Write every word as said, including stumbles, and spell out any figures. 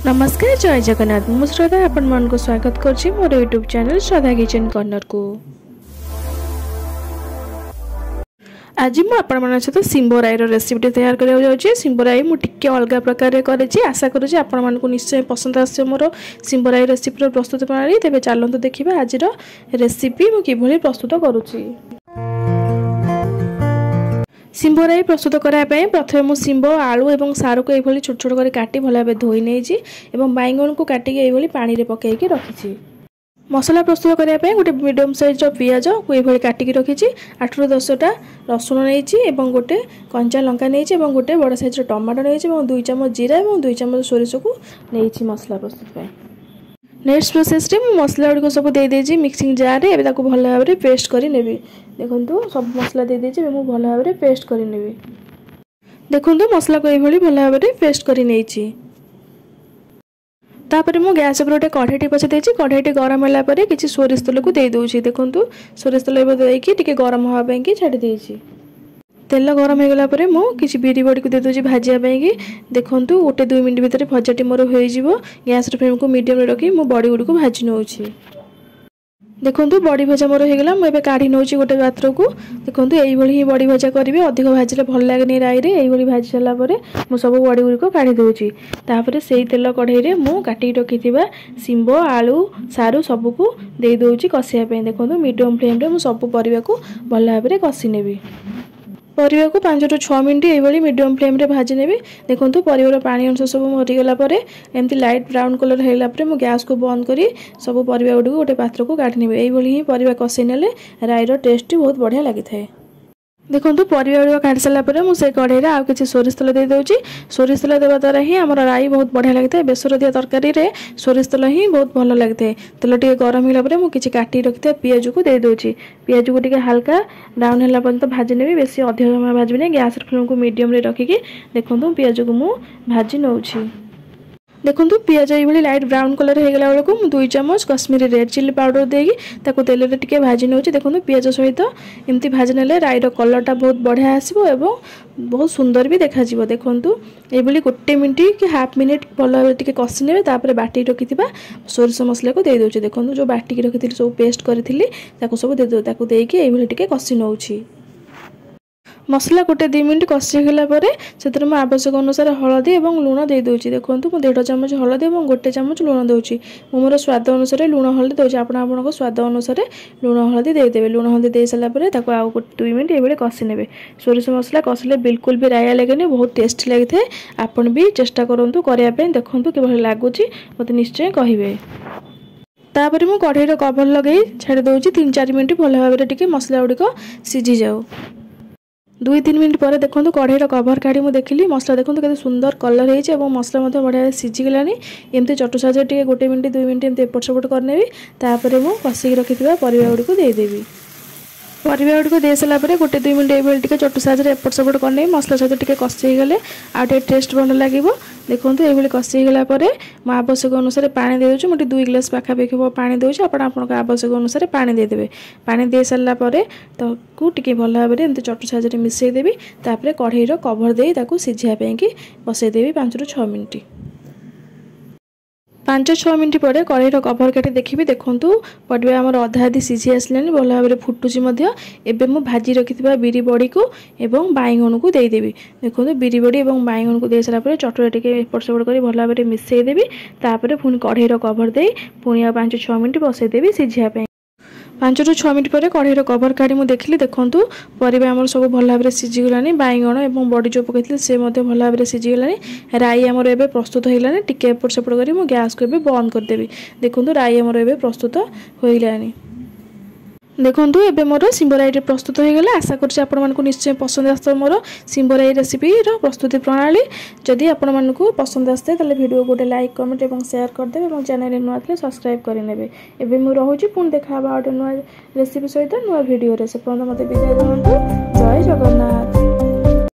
नमस्कार जय जगन्नाथ मु श्रद्धा आपण मन को स्वागत करछि मोर YouTube channel Shraddha kitchen corner को। आज मु आपण मन सहित सिंबोराई रो रेसिपी तैयार करिया जाउछि। सिंबोराई मु टिके अलगा प्रकार रे करेछि, आशा करू जे आपण मन को निश्चय पसंद आसे मोर सिंबोराई रेसिपी रो प्रस्तुत प्रणाली। तेबे चलंतु देखिबा आज रो रेसिपी मु किभली प्रस्तुत करूछि। सिंबोराई प्रस्तुत कराया प्रथम मु सिंबो आलू और सारू को ये छोट छोट कर काटी भल भाव धोई नहीं और बैगन को काटिक ये पानी रे पकईकी रखी। मसला प्रस्तुत कराया गोटे मीडियम साइज पियाज को ये काटिक रखी। आठ रु दसटा रसुण नहीं गोटे कंचा लंका नहीं गोटे बड़ साइज टमाटो नहीं दुई चामच जीरा और दुई चामच सोरिष को नहीं मसला प्रस्तुत। नेक्स्ट प्रोसेस रे मसला गुड़ सब दे देजी मिक्सिंग जार रे एबे ताको भल भाव पेस्ट करी नेबी। देखंतु सब मसला दे देजी मु भल भाव पेस्ट करी नेबी। देखंतु मसला को एभली भल भाव पेस्ट करी नेछि। तापर मु गैस पर गोटे कढ़ाईटी बसै देछि। कढ़ाईटी गरम होला परे किछि सोरिष तेल को दे दोछि। देखंतु सोरिष तेल एबे देकी टिके गरम होवा पई कि छाडी देछि। तेल गरम हो गला परे मु किछि बिरी बड़ी को दे दोछि भाजिया पई कि। देखंतु गोटे दुई मिनिट भितर भजाटी मोर होई जिवो। गैस रे फ्लेम को मीडियम रे रखी मु बड़ी गुडी को भाजी नउछि। देखंतु बड़ी भजा मोर हो गला मु एबे काढी नउछि गोटे पात्र को। देखंतु एई भली ही बड़ी भजा करिवे, अधिक भाजिले भल लागेनी राई रे। एई भली भाजी सला परे मु सब बड़ी गुडी को काढी दोछि। तापरे सेई तेल कढ़ाई रे मु काटी रखिथिबा सिंबो आलू सारू सब को दे दोछि कसिया पई। देखंतु मीडियम फ्लेम रे मु सब परिवा को भल भाबरे कसी नेबी। परिवा को पाँच रु छह मिनट ये मीडियम फ्लेम रे भाजी नेबी। देखंतु परिवार पानी अंश सब मरीगला एमती लाइट ब्राउन कलर हैला परे मु गैस को बंद करी सब परिवा गुडी गोटे पात्र को काढी नेबी। एई भली ही परिवा कसी नेले राई रो टेस्ट बहुत बढ़िया लागि थाए। देखंतु परिवा गुडी काढी सला परे मु से कढ़ाई रे आ किछि सोरिष तेल दे दोछि। सोरिष तेल देबा द्वारा ही हमर राई बहुत बढ़िया लागि थाए। बेसर दिया तरकारी रे सोरिष तेल ही बहुत भल लागि थाए। तेल टिके गरम होला परे मु किछि काटी रखिथा पियाज को दे दोछि। पियाज को टिके हल्का ब्राउन होला पर्यंत भाजी नेबी, बेसी अधिक समय भाजबी नै। गैस फ्लेम को मीडियम रे रखिकी देखंतु पियाज को मु भाजी नउछि। देखंतु पियाज ये लाइट ब्राउन कलर हो गला बेलू मु दुई चामच कश्मीरी रेड चिली पाउडर देगी ताको तेल रे टिके भाजी नउछि। देखंतु पियाज सहित एमती भाजी नेले राई रो कलरटा बहुत बढ़िया आसीबो एवं बहुत सुंदर भी देखा जिवो। देखंतु ए भली गोटे मिनिट कि हाफ मिनिट भल टिके कसी नेबे। तापर बाटी रखिथिबा सोरिष मसला को दे दोछि। देखंतु जो बाटी के रखिथिली सब पेस्ट करथिली ताको सब दे दो ताको देकी ए भली टिके कसी नउछि। मसला गोटे दुई मिनिट कसी गला परे सेतर मु आवश्यक अनुसार हलदी और लुण दे दोछि। देखंतु मु डेढ़ चामच हलदी और गोटे चामच लुण दोछि। मु मोर स्वाद अनुसार लुण हलदी दोछि। आपण आपनको स्वाद अनुसार लुण हलदी दे देबे। लुण हलदी दे सला परे ताको आ दुई मिनिट एबे कसी नेबे। सोरिष मसला कसिले बिल्कुल भी राया लागेनी, बहुत टेस्टी लागि थाए। आपण भी चेष्टा करंतु करिया पे। देखंतु किभली लागुछि मते निश्चय कहिबे। तापर मु कढ़ाई रो कवर लगेई छाडी दोछि। तीन चार मिनिट भल भाबरे टिके मसला गुडी को सिझी जाऊ। दुई तीन मिनट पर देखो कढ़ाई कवर काढ़ी मुझे देखिली मसला देखो के सुंदर कलर हो मसला बढ़िया सीझी गलानी। एमती चटु साजे टे गोटे मिनट दुई मिनट एमती एपट सेपट करनेबी। तापर मु कसिक रखिथिबा परिवा गुडी को दे देबी। परिवा गुडी को दे सला परे गोटे दुई मिनट एबेल टिके चटु साजे एपट सेपट करने मसला सहित टिके कसी गले आ टे टेस्ट भल लागिवो। देखंतु एभली कसी गला परे म आवश्यक अनुसार पानी दे दोछु। मोटे दुई ग्लास पाखा पाखी पानी दोछु। आपण आपनक आवश्यक अनुसार पानी दे देबे। पानी दे सल्ला परे ताकू टिके भल भाबरे एमती चटु साजे मिसई देबी। तापर कढ़ाई रो कवर देई ताकू सिझिया पे कि बसई देबी पाँच रु छह मिनिट। पाँच छः मिनट पर कढ़ाई कवर काटी देखी देखंतु परिवा आमर अधा अधी सीझी आसलानी भल भाव फुटुची। एबे मु भाजी रखिथिबा बिरी बड़ी को एवं बैगन को दे देबी। देखंतु बिरी बड़ी एवं बैगन को दे सला परे चटुरा टिके एपट सेपट करी भल भाव मिसई देबी। तापर पुणी कढ़ाई कवर देई पुणी पाँच छः मिनट बसई देबी सिझिया पे। पाँच रु छः मिनट पर कढ़ाई कवर काढ़ी मुझे देखिली देखंतु परिवा आमर सब भल भाव सीझीगलानी। बैगन और बड़ी जो पकई से भल भाव सीझीगलानी। राई आमर एबे प्रस्तुत होइलानी। टिके एपट सेपट करी मु गैस को एबे बंद कर देबी। देखंतु राई आमर एबे प्रस्तुत होइलानी। देखंतु एबे मोर सिंबोराई प्रस्तुत हो गला। आशा करछि आपण मानकु निश्चय पसंद आसतो मोर सिंबोराई रेसिपी रो प्रस्तुति प्रणाली। जदि आपण मानकु पसंद आस्ते ताले वीडियो गोटे लाइक कमेंट और शेयर कर देबे और चैनल नुआ थले सब्सक्राइब करि नेबे। एबे मु रहूछि पुन देखा बा गोटे नुआ रेसिपी सहित नुआ वीडियो रे। से पर्यंत मते विदाय दियंतु। जय जगन्नाथ।